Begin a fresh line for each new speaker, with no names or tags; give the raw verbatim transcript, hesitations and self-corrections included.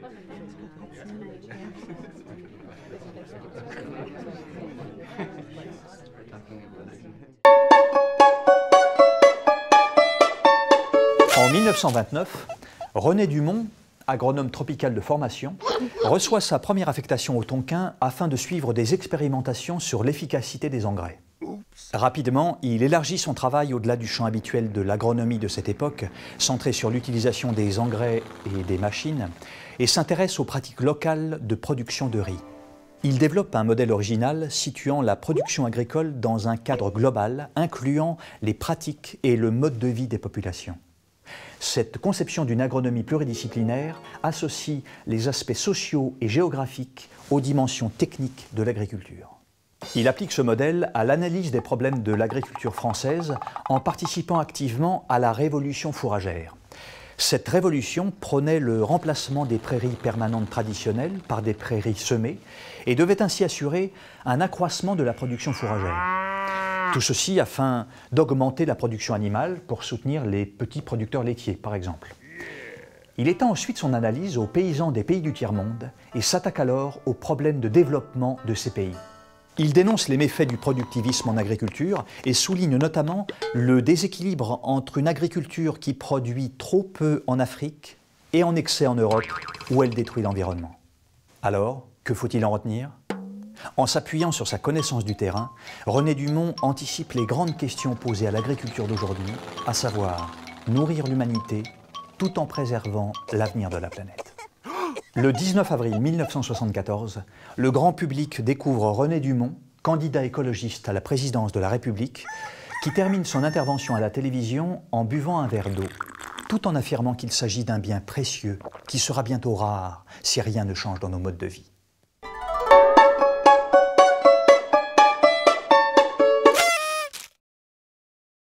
En mille neuf cent vingt-neuf, René Dumont, agronome tropical de formation, reçoit sa première affectation au Tonkin afin de suivre des expérimentations sur l'efficacité des engrais. Rapidement, il élargit son travail au-delà du champ habituel de l'agronomie de cette époque, centré sur l'utilisation des engrais et des machines, et s'intéresse aux pratiques locales de production de riz. Il développe un modèle original situant la production agricole dans un cadre global, incluant les pratiques et le mode de vie des populations. Cette conception d'une agronomie pluridisciplinaire associe les aspects sociaux et géographiques aux dimensions techniques de l'agriculture. Il applique ce modèle à l'analyse des problèmes de l'agriculture française en participant activement à la révolution fourragère. Cette révolution prônait le remplacement des prairies permanentes traditionnelles par des prairies semées et devait ainsi assurer un accroissement de la production fourragère. Tout ceci afin d'augmenter la production animale pour soutenir les petits producteurs laitiers, par exemple. Il étend ensuite son analyse aux paysans des pays du tiers-monde et s'attaque alors aux problèmes de développement de ces pays. Il dénonce les méfaits du productivisme en agriculture et souligne notamment le déséquilibre entre une agriculture qui produit trop peu en Afrique et en excès en Europe, où elle détruit l'environnement. Alors, que faut-il en retenir ? En s'appuyant sur sa connaissance du terrain, René Dumont anticipe les grandes questions posées à l'agriculture d'aujourd'hui, à savoir nourrir l'humanité tout en préservant l'avenir de la planète. Le dix-neuf avril mille neuf cent soixante-quatorze, le grand public découvre René Dumont, candidat écologiste à la présidence de la République, qui termine son intervention à la télévision en buvant un verre d'eau, tout en affirmant qu'il s'agit d'un bien précieux qui sera bientôt rare si rien ne change dans nos modes de vie.